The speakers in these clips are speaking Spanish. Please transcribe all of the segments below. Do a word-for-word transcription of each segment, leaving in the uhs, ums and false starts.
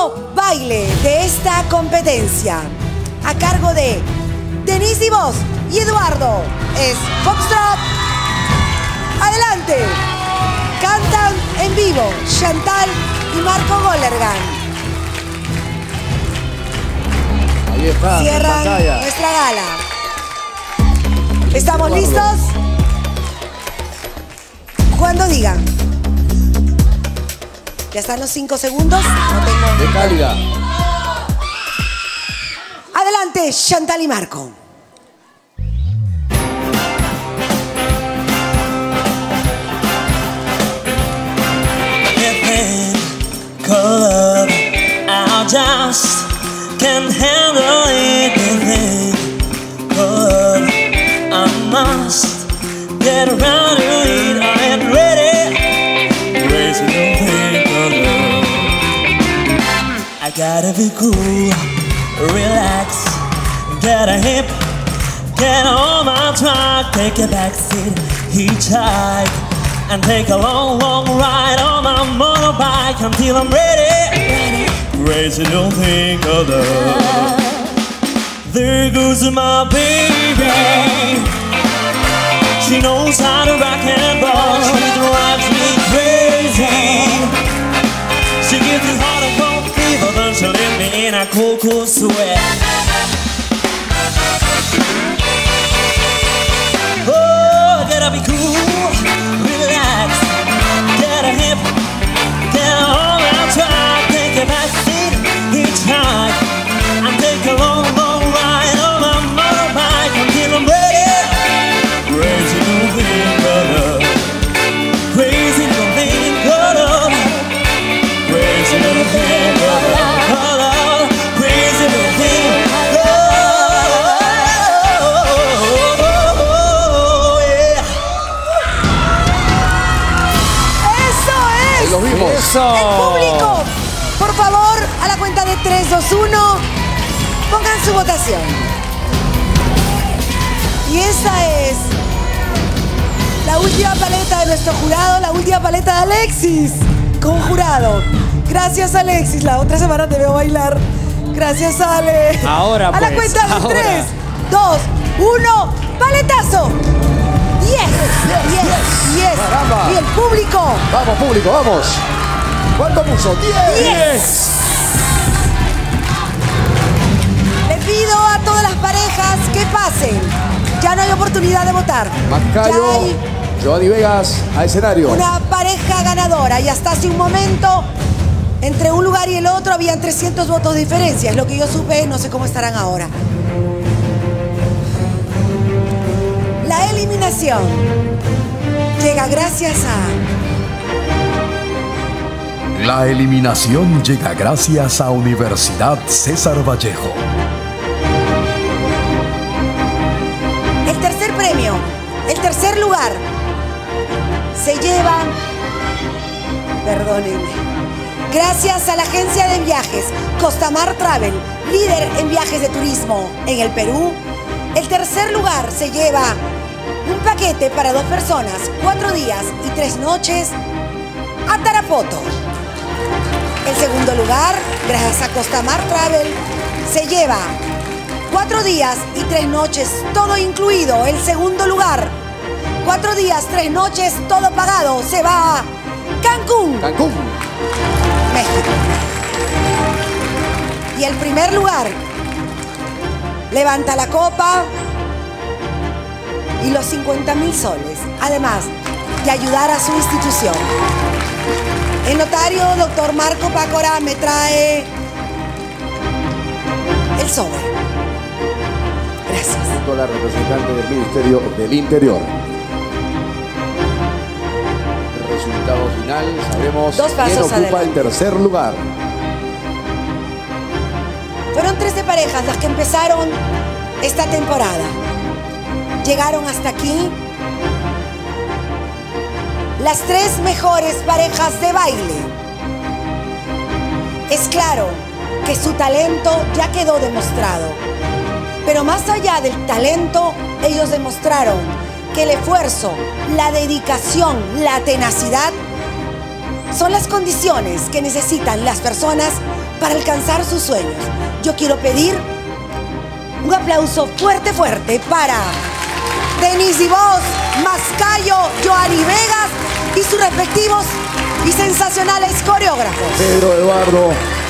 último baile de esta competencia, a cargo de Denise Divos y Eduardo, es Foxtrot. Adelante. Cantan en vivo Chantal y Marco Golergan. Ahí está. Cierran nuestra gala. ¿Estamos Eduardo. listos? Cuando digan. Ya están los cinco segundos. No tengo... De calidad. Adelante, Chantal y Marco. I just can't handle anything, but I must get around to it. I am ready, raising no thing alone. I gotta be cool, relax, get a hip, get on my track, take a backseat, hitchhike, and take a long, long ride on my motorbike until I'm ready. Crazy, don't think of love. There goes my baby. She knows how to rock and roll. She drives me crazy. She gives me heart and cold fever, then she leaves me in a cold, cold sweat. Oh, gotta be cool, relax, get a hip, get on my track, take a backseat, hitchhike, and take a long, long ride on my motorbike until I'm ready. Crazy don't think of love, crazy don't think of love, crazy don't think of love, crazy don't think of love. Lo vimos. Eso. El público, por favor, a la cuenta de tres, dos, uno, pongan su votación. Y esta es la última paleta de nuestro jurado, la última paleta de Alexis como jurado. Gracias, Alexis. La otra semana te veo bailar. Gracias, Ale. Ahora, a la pues, cuenta de ahora. tres, dos, uno, paletazo. Yes, yes, yes. Caramba. Y el público. Vamos, público, vamos. ¿Cuánto puso? diez. Le pido a todas las parejas que pasen. Ya no hay oportunidad de votar. Macayo, Ya hay Giovanni Vegas a escenario. una pareja ganadora y hasta hace un momento entre un lugar y el otro habían trescientos votos de diferencia. Es lo que yo supe, no sé cómo estarán ahora. La eliminación llega gracias a... La eliminación llega gracias a Universidad César Vallejo. El tercer premio, el tercer lugar, se lleva, perdónenme, gracias a la agencia de viajes Costamar Travel, líder en viajes de turismo en el Perú. El tercer lugar se lleva un paquete para dos personas, cuatro días y tres noches a Tarapoto. El segundo lugar, gracias a Costamar Travel, se lleva cuatro días y tres noches, todo incluido. El segundo lugar, cuatro días, tres noches, todo pagado, se va a Cancún, Cancún. México. Y el primer lugar, levanta la copa y los cincuenta mil soles, además de ayudar a su institución. El notario, doctor Marco Pácora, me trae el sobre. Gracias. Con la representante del Ministerio del Interior. El resultado final, sabremos Dos pasos quién ocupa adelante. el tercer lugar. Fueron trece parejas las que empezaron esta temporada. Llegaron hasta aquí las tres mejores parejas de baile. Es claro que su talento ya quedó demostrado. Pero más allá del talento, ellos demostraron que el esfuerzo, la dedicación, la tenacidad son las condiciones que necesitan las personas para alcanzar sus sueños. Yo quiero pedir un aplauso fuerte, fuerte para Denise Divos, Mascayo, Joanny Vegas y sus respectivos y sensacionales coreógrafos. Pedro, Eduardo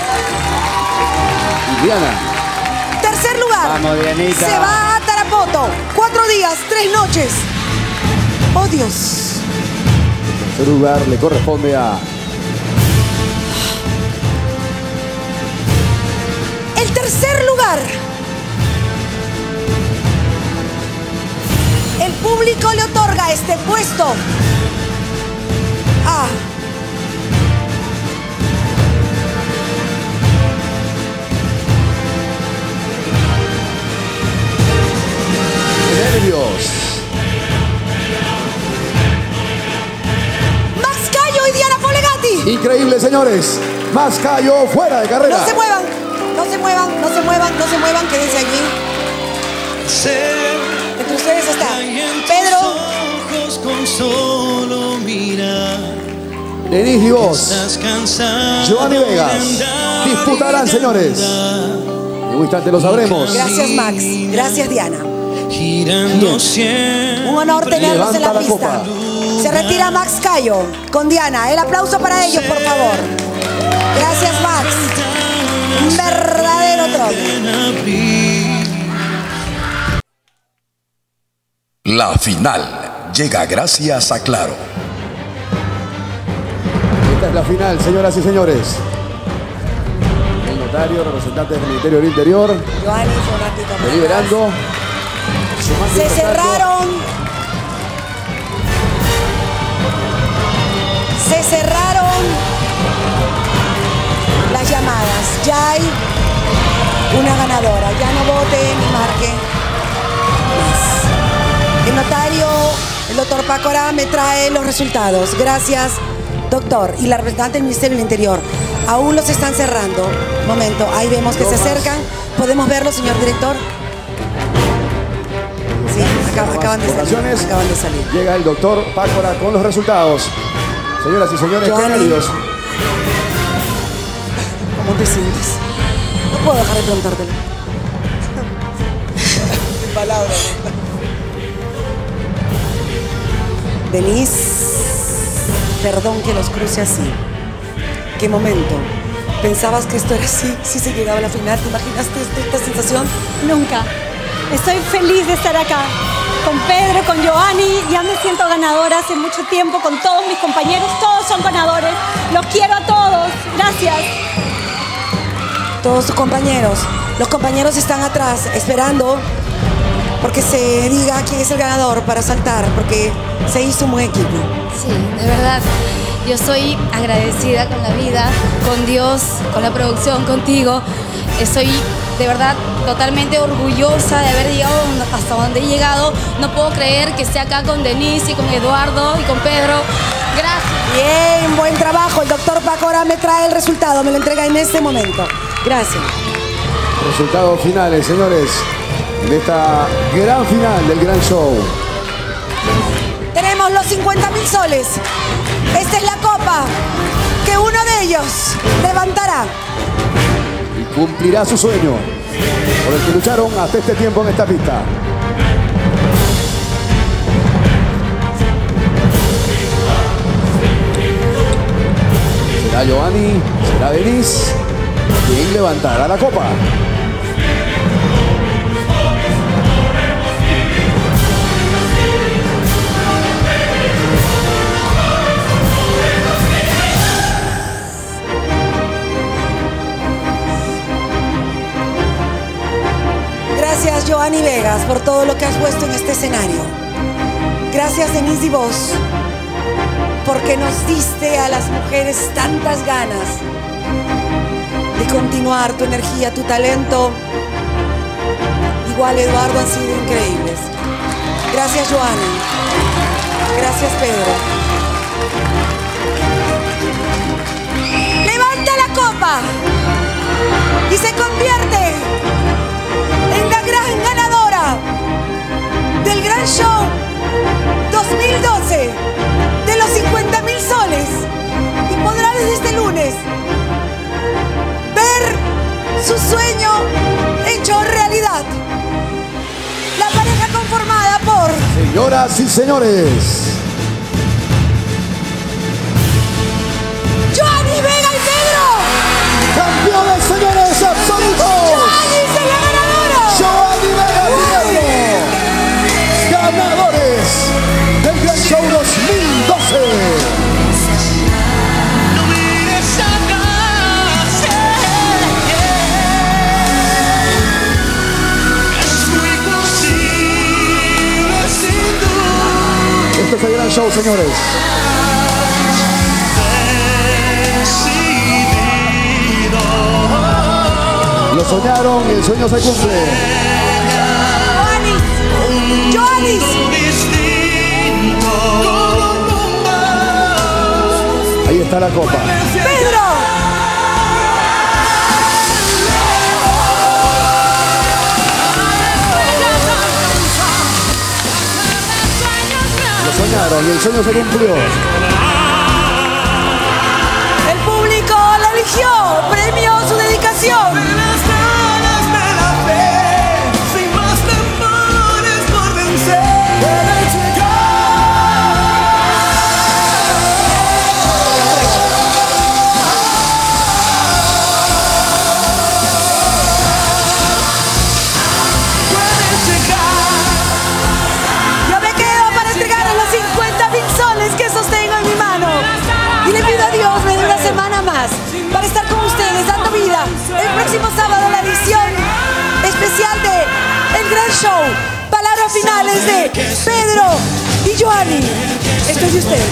y Diana. Tercer lugar. Vamos, Dianita. Se va a Tarapoto. Cuatro días, tres noches. Oh, Dios. El tercer lugar le corresponde a... El tercer lugar. El público le otorga este puesto a... Nervios. Mascayo y Diana Polegatti. Increíble, señores. Mascayo fuera de carrera. No se muevan, no se muevan, no se muevan, no se muevan, quédense allí. Entre ustedes está Pedro. Con solo mirar. Denise Divos, Joanny Vegas disputarán, señores. En un instante lo sabremos. Gracias, Max. Gracias, Diana. Girando siempre. Un honor tenerlos en la Levanta la pista. copa. Se retira Max Cayo con Diana. El aplauso para ellos, por favor. Gracias, Max. Un verdadero trono. La final llega gracias a Claro. Esta es la final, señoras y señores. El notario, representante del Ministerio del Interior, Joanny, fue un ratito más. deliberando. sumando y Se restando. cerraron. Se cerraron las llamadas. Ya hay una ganadora. Ya no vote ni marque más. El notario, el doctor Paco Ara, me trae los resultados. Gracias, doctor. Y la representante del Ministerio del Interior. Aún los están cerrando. Momento, ahí vemos que se acercan. ¿Podemos verlo, señor director? Sí, acab- acaban de salir. Votaciones. Acaban de salir. Llega el doctor Paco Ara con los resultados. Señoras y señores, qué Joanny. nervios. ¿Cómo te sientes? No puedo dejar de preguntártelo. Sin palabras. Denise, perdón que los cruce así. ¿Qué momento? ¿Pensabas que esto era así? Si se llegaba a la final, ¿te imaginaste esta, esta sensación? Nunca. Estoy feliz de estar acá con Pedro, con Joanny. Ya me siento ganadora hace mucho tiempo con todos mis compañeros. Todos son ganadores. Los quiero a todos. Gracias. Todos tus compañeros. Los compañeros están atrás esperando porque se diga quién es el ganador para saltar, porque se hizo un buen equipo. Sí, de verdad. Yo soy agradecida con la vida, con Dios, con la producción, contigo. Estoy de verdad totalmente orgullosa de haber llegado hasta donde he llegado. No puedo creer que esté acá con Denise y con Eduardo y con Pedro. Gracias. Bien, buen trabajo. El doctor Paco Ara me trae el resultado, me lo entrega en este momento. Gracias. Resultados finales, señores, de esta gran final del gran show. Tenemos los cincuenta mil soles. Esta es la copa que uno de ellos levantará. Y cumplirá su sueño por el que lucharon hasta este tiempo en esta pista. Será Joanny, será Denise quien levantará la copa. Gracias, Joanny Vegas, por todo lo que has puesto en este escenario. Gracias, Denise Divos, porque nos diste a las mujeres tantas ganas de continuar. Tu energía, tu talento, igual Eduardo, han sido increíbles. Gracias, Joanny. Gracias, Pedro. Levanta la copa y se convierte en la gran ganadora del Gran Show dos mil doce de los cincuenta mil soles. Y desde este lunes ver su sueño hecho realidad. La pareja conformada por Señoras y señores, Joanny Vega y Pedro. campeones, señores, absolutos. Joanny es la ganadora. Joanny Vega y Pedro, ganadores del Gran Show dos mil doce. Este es el Gran Show, señores. Lo soñaron y el sueño se cumple. Joanny. Joanny. Ahí está la copa. Pedro. Lo soñaron y el sueño se cumplió. El público la eligió. Premio su dedicación. Yo me quedo para entregarles los cincuenta mil soles que sostengo en mi mano. Y le pido a Dios me dé una semana más para estar con ustedes dando vida el próximo sábado la edición especial de El Gran Show. Palabras finales de Pedro y Joanny. Esto es de ustedes.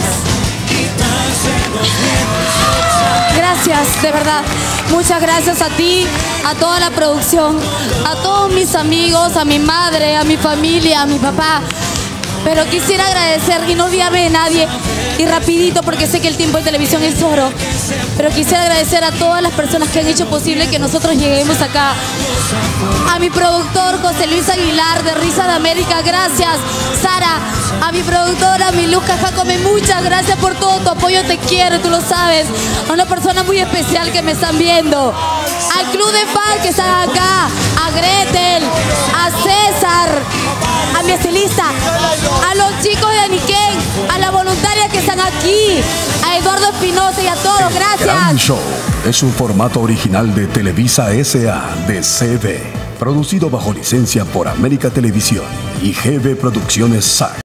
Gracias, de verdad. Muchas gracias a ti, a toda la producción, a todos mis amigos, a mi madre, a mi familia, a mi papá. Pero quisiera agradecer y no olvidarme de nadie. Y rapidito, porque sé que el tiempo de televisión es oro. Pero quisiera agradecer a todas las personas que han hecho posible que nosotros lleguemos acá. A mi productor José Luis Aguilar de Risa de América, gracias. Sara, a mi productora Miluca Jacome, muchas gracias por todo tu apoyo, te quiero, tú lo sabes. A una persona muy especial que me están viendo. Al club de fans que están acá, a Gretel, a César, a mi estilista, a los chicos de Aniquén, a la voluntaria que están aquí, a Eduardo Espinosa y a todos, gracias. Gran Show es un formato original de Televisa S A de C B, producido bajo licencia por América Televisión y G B Producciones S A C.